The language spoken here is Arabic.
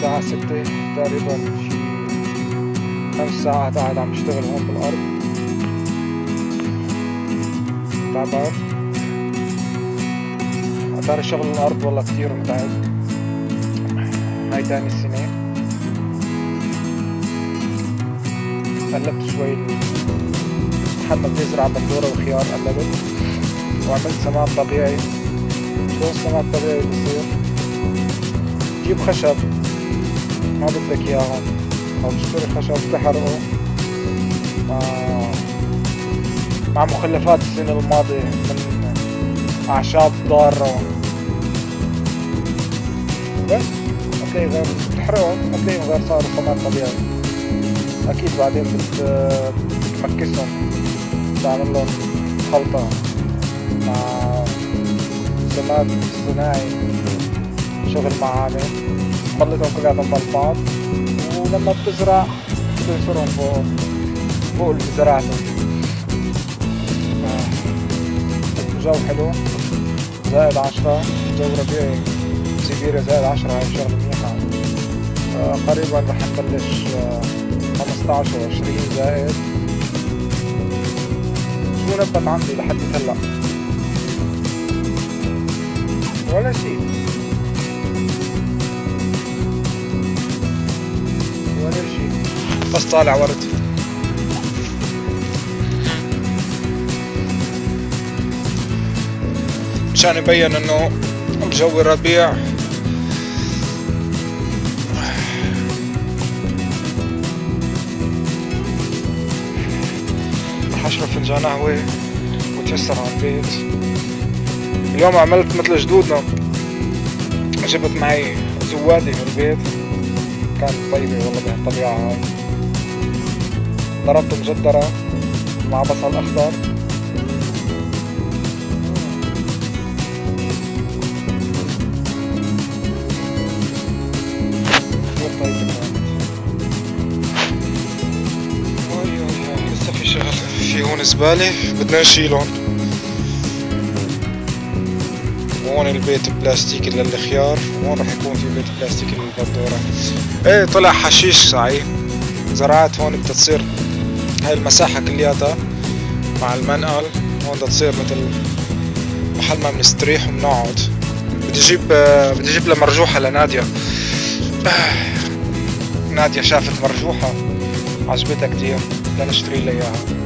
الساعة 6 تقريبا، شي 5 ساعات قاعد عم اشتغل هون بالأرض. تعبان، عطاري شغل الأرض والله كتير متعب. هاي تاني سنة. قلبت شوي محمد بيزرع بندورة وخيار، قلبت وعملت سماد طبيعي. شو السماد الطبيعي بصير؟ تجيب خشب ما بدك اياهم او تشتري خشب تحرقه مع مخلفات السنة الماضية من اعشاب ضارة، بس هتلاقي غير بتحرقهم، هتلاقيهم غير صاروا سماد طبيعي. اكيد بعدين بتمكسهم، بتعمل لهم خلطة مع سماد صناعي، شغل معامل، خلطهم كلياتهم مع بعض، ولما بتزرع بتنشرهم فوق المزرعة. الجو حلو، زائد 10، جو ربيعي سيبيريا زائد 10، هاي شغلة منيحة. قريبا رح نبلش 15 و20 زائد. شو نبت عندي لحد هلا؟ ولا شي ولا شي، بس طالع ورد. مشان يبين انه الجو ربيع. رح اشرب فنجان قهوة وتيسر على البيت. اليوم عملت مثل جدودنا، جبت معي زوادي من البيت، كانت طيبة والله بهالطبيعة هاي. ضربت مجدرة مع بصل أخضر، كثير طيبة كانت. لسه في شغل، في هون زبالة بدنا نشيلهم. وهون البيت بلاستيكي للخيار، وهون رح يكون في بيت بلاستيكي للبندورة. ايه طلع حشيش صحيح. زرعت هون بدها تصير هاي المساحة كلياتها مع المنقل، هون بدها تصير مثل محل ما بنستريح وبنقعد. بدي اجيب لها مرجوحة لنادية. نادية شافت مرجوحة عجبتها كتير، بدنا نشتري لها اياها.